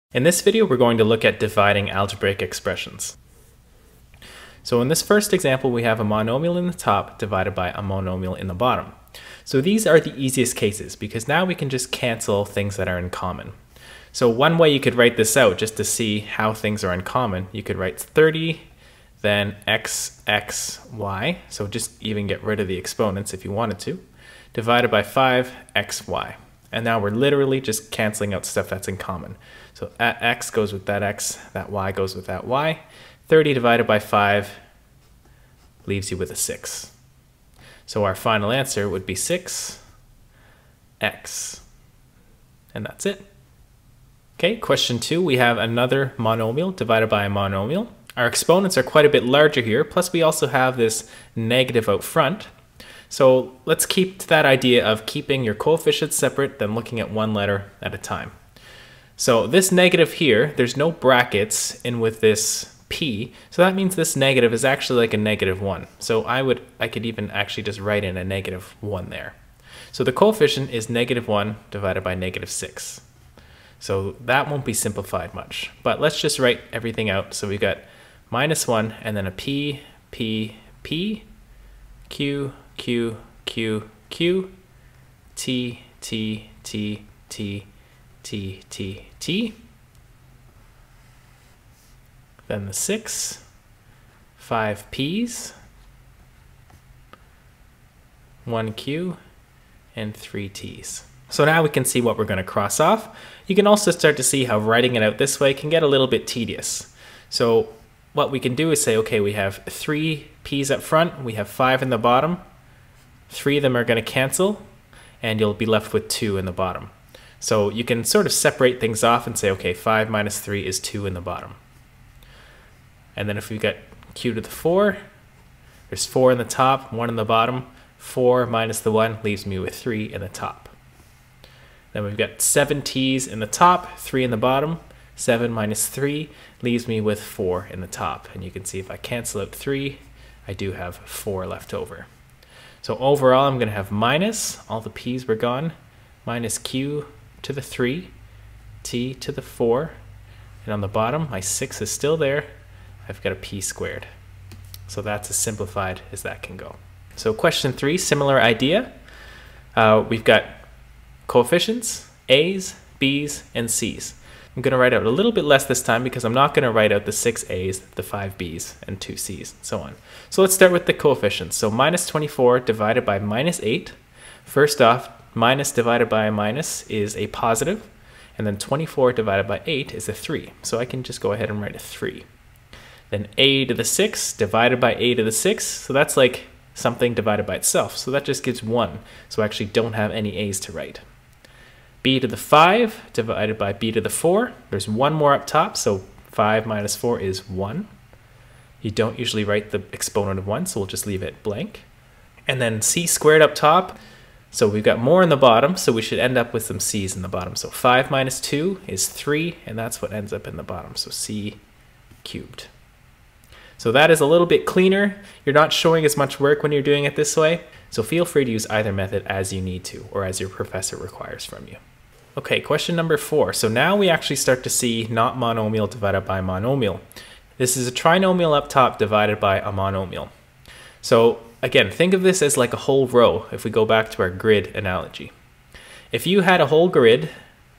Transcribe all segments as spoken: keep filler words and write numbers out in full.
In this video, we're going to look at dividing algebraic expressions. So in this first example, we have a monomial in the top divided by a monomial in the bottom. So these are the easiest cases because now we can just cancel things that are in common. So one way you could write this out just to see how things are in common, you could write thirty, then x, x, y. So just even get rid of the exponents if you wanted to, divided by five, x, y. And now we're literally just canceling out stuff that's in common. So that x goes with that x, that y goes with that y. thirty divided by five leaves you with a six. So our final answer would be six x. And that's it. Okay, question two, we have another monomial divided by a monomial. Our exponents are quite a bit larger here, plus we also have this negative out front. So let's keep to that idea of keeping your coefficients separate, then looking at one letter at a time. So this negative here, there's no brackets in with this p, so that means this negative is actually like a negative one. So I would, I could even actually just write in a negative one there. So the coefficient is negative one divided by negative six. So that won't be simplified much, but let's just write everything out. So we've got minus one and then a p, p, p, q, q, q, q, t, t, t, t, t, t, t. Then the six, five p's, one q, and three t's. So now we can see what we're going to cross off. You can also start to see how writing it out this way can get a little bit tedious. So what we can do is say, okay, we have three p's up front, we have five in the bottom, three of them are going to cancel, and you'll be left with two in the bottom. So you can sort of separate things off and say, okay, five minus three is two in the bottom. And then if we've got q to the four, there's four in the top, one in the bottom. four minus the one leaves me with three in the top. Then we've got seven t's in the top, three in the bottom. seven minus three leaves me with four in the top. And you can see if I cancel out three, I do have four left over. So overall, I'm going to have minus, all the p's were gone, minus q to the three, t to the four, and on the bottom, my six is still there. I've got a p squared. So that's as simplified as that can go. So question three, similar idea. Uh, we've got coefficients, a's, b's, and c's. I'm going to write out a little bit less this time because I'm not going to write out the six a's, the five b's, and two c's, and so on. So let's start with the coefficients. So minus twenty-four divided by minus eight. First off, minus divided by a minus is a positive, and then twenty-four divided by eight is a three. So I can just go ahead and write a three. Then a to the six divided by a to the six. So that's like something divided by itself. So that just gives one. So I actually don't have any a's to write. B to the five divided by b to the four. There's one more up top, so five minus four is one. You don't usually write the exponent of one, so we'll just leave it blank. And then c squared up top. So we've got more in the bottom, so we should end up with some c's in the bottom. So five minus two is three, and that's what ends up in the bottom, so c cubed. So that is a little bit cleaner. You're not showing as much work when you're doing it this way, so feel free to use either method as you need to, or as your professor requires from you. Okay, question number four. So now we actually start to see not monomial divided by monomial. This is a trinomial up top divided by a monomial. So again, think of this as like a whole row if we go back to our grid analogy. If you had a whole grid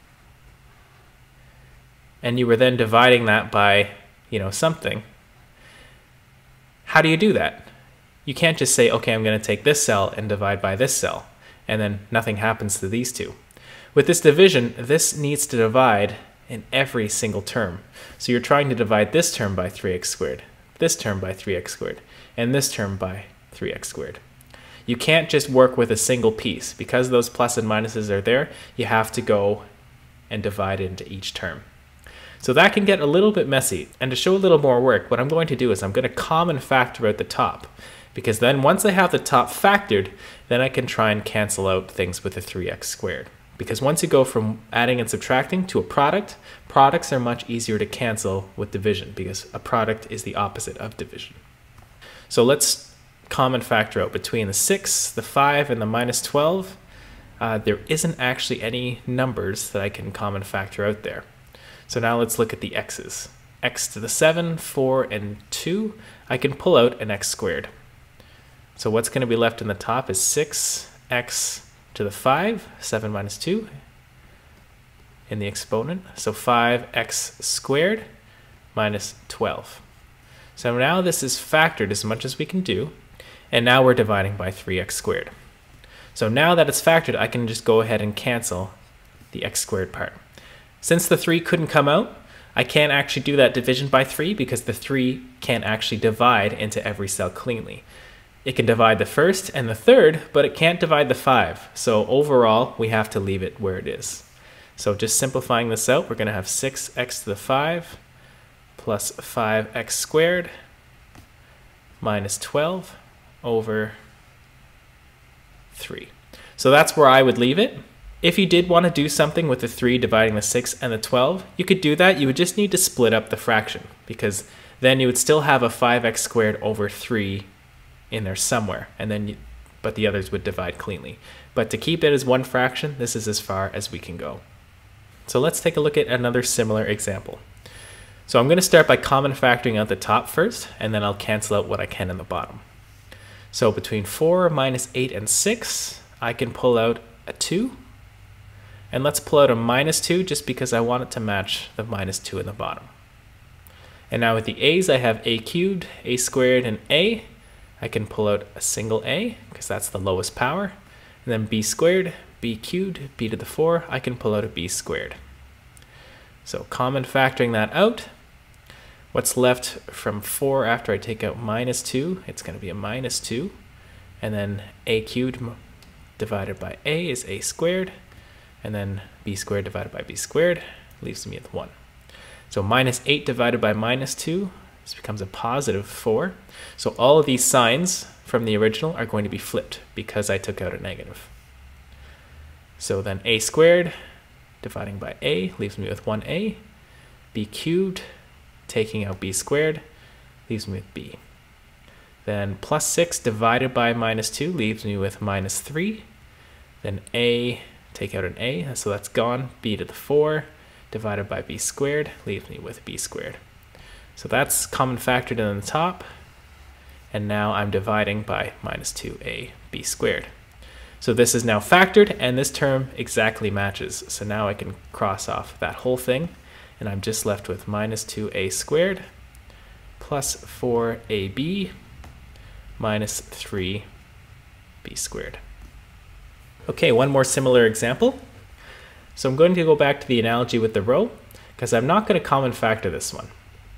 and you were then dividing that by, you know, something, how do you do that? You can't just say, okay, I'm going to take this cell and divide by this cell, and then nothing happens to these two. With this division, this needs to divide in every single term. So you're trying to divide this term by three x squared, this term by three x squared, and this term by three x squared. You can't just work with a single piece. Because those plus and minuses are there, you have to go and divide into each term. So that can get a little bit messy, and to show a little more work, what I'm going to do is I'm going to common factor out the top, because then once I have the top factored, then I can try and cancel out things with a three x squared. Because once you go from adding and subtracting to a product, products are much easier to cancel with division, because a product is the opposite of division. So let's common factor out between the six, the five, and the minus twelve. Uh, there isn't actually any numbers that I can common factor out there. So now let's look at the x's. X to the seven, four, and two, I can pull out an x squared. So what's going to be left in the top is six x to the five, seven minus two in the exponent. So five x squared minus twelve. So now this is factored as much as we can do, and now we're dividing by three x squared. So now that it's factored, I can just go ahead and cancel the x squared part. Since the three couldn't come out, I can't actually do that division by three because the three can't actually divide into every cell cleanly. It can divide the first and the third, but it can't divide the five. So overall, we have to leave it where it is. So just simplifying this out, we're going to have six x to the five plus five x squared minus twelve over three. So that's where I would leave it. If you did want to do something with the three dividing the six and the twelve, you could do that. You would just need to split up the fraction, because then you would still have a five x squared over three in there somewhere, and then you, but the others would divide cleanly. But to keep it as one fraction, this is as far as we can go. So let's take a look at another similar example. So I'm going to start by common factoring out the top first, and then I'll cancel out what I can in the bottom. So between four minus eight and six, I can pull out a two. And let's pull out a minus two just because I want it to match the minus two in the bottom. And now with the a's, I have a cubed, a squared, and a. I can pull out a single a because that's the lowest power. And then b squared, b cubed, b to the four, I can pull out a b squared. So common factoring that out. What's left from four after I take out minus two? It's going to be a minus two. And then a cubed divided by a is a squared. And then b squared divided by b squared leaves me with one. So minus eight divided by minus two, this becomes a positive four. So all of these signs from the original are going to be flipped because I took out a negative. So then a squared dividing by a leaves me with one a. B cubed taking out b squared leaves me with b. Then plus six divided by minus two leaves me with minus three. Then a, take out an a, so that's gone. B to the four divided by b squared leaves me with b squared. So that's common factored in the top. And now I'm dividing by minus two a b squared. So this is now factored, and this term exactly matches. So now I can cross off that whole thing, and I'm just left with minus two a squared plus four a b minus three b squared. Okay, one more similar example. So I'm going to go back to the analogy with the row, because I'm not going to common factor this one.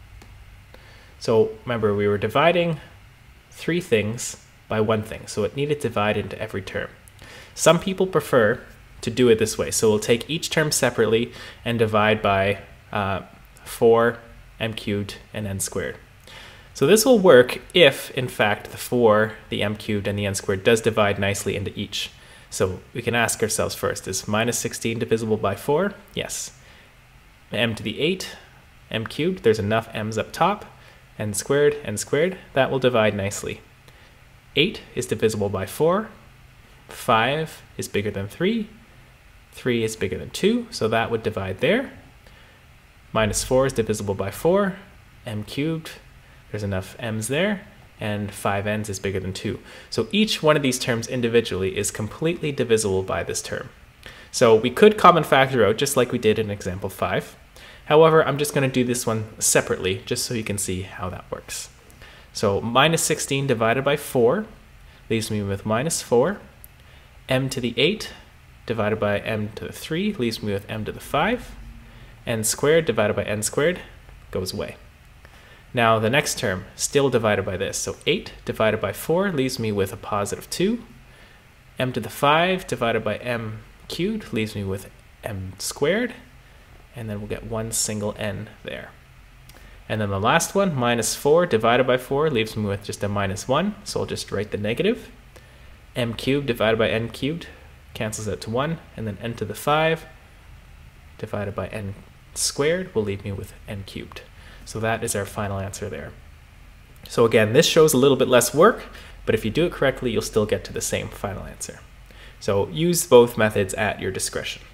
So remember, we were dividing three things by one thing, so it needed to divide into every term. Some people prefer to do it this way, so we'll take each term separately and divide by uh, four m cubed and n squared. So this will work if, in fact, the four, the m cubed, and the n squared does divide nicely into each. So we can ask ourselves first, is minus sixteen divisible by four? Yes. M to the eight, m cubed, there's enough m's up top, n squared, n squared, that will divide nicely. eight is divisible by four, five is bigger than three, three is bigger than two, so that would divide there. Minus four is divisible by four, m cubed, there's enough m's there, and five n's is bigger than two. So each one of these terms individually is completely divisible by this term. So we could common factor out just like we did in example five. However, I'm just going to do this one separately just so you can see how that works. So minus sixteen divided by four leaves me with minus four. M to the eight divided by m to the three leaves me with m to the five. N squared divided by n squared goes away. Now the next term, still divided by this. So eight divided by four leaves me with a positive two. M to the five divided by m cubed leaves me with m squared. And then we'll get one single n there. And then the last one, minus four divided by four leaves me with just a minus one. So I'll just write the negative. M cubed divided by n cubed cancels out to one. And then n to the five divided by n squared will leave me with n cubed. So that is our final answer there. So again, this shows a little bit less work, but if you do it correctly, you'll still get to the same final answer. So use both methods at your discretion.